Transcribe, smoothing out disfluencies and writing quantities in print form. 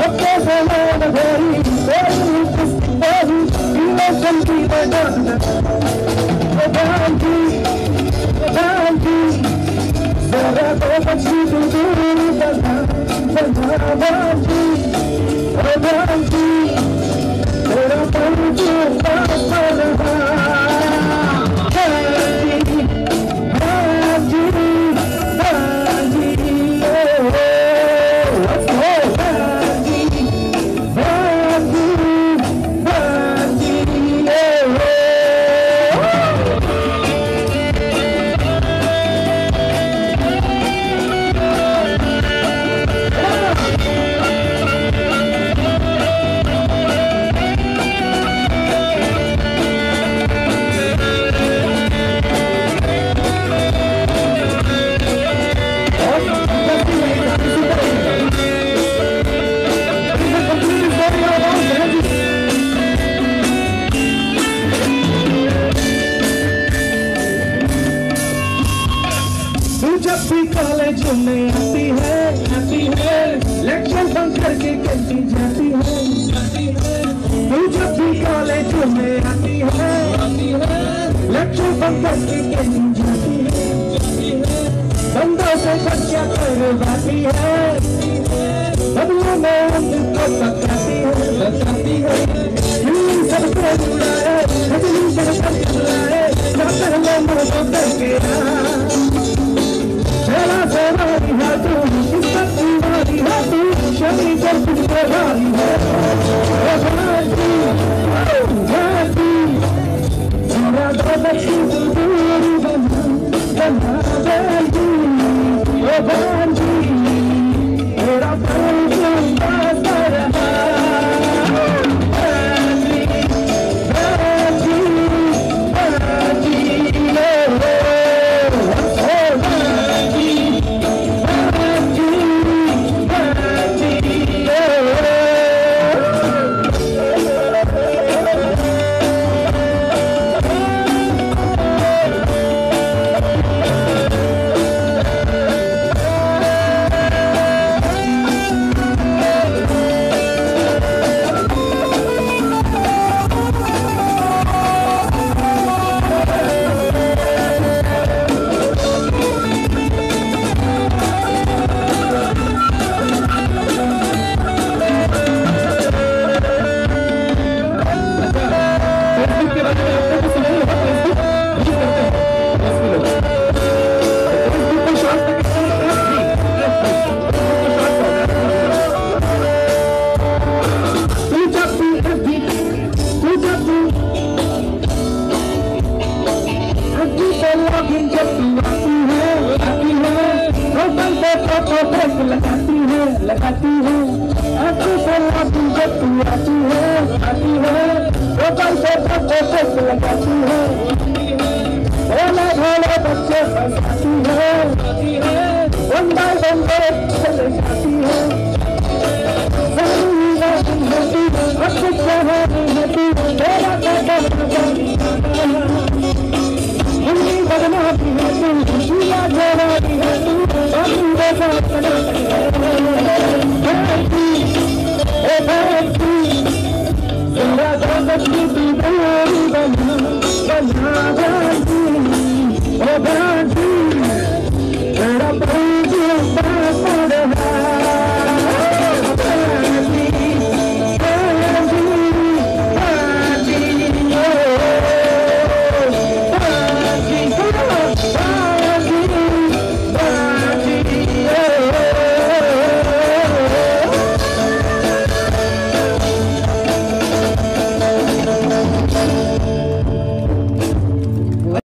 college में आती है लेक्चर बंक करके कैंटीन जाती है तू जब भी कॉलेज में आती है लेक्चर बंक करके कैंटीन जाती है बंदों से बच्चा करवाती है बदले में उनको बताती है सबको बुलाए सबको बुलाए जाकर लोगों को करके चला सवारी है तू किस्मत तुम्हारी है तू शनि पर तुझको भारी है भांजी मेरा दौलती दूर बना देगी ओ भांजी मेरा लगाती है आंखों से लाती जब तू आती है मोबाइल से फोटो लगाती है भोले भोले बच्चे फंसाती है बंदा बंदे चले जाती है हिंदी बदनाती है तू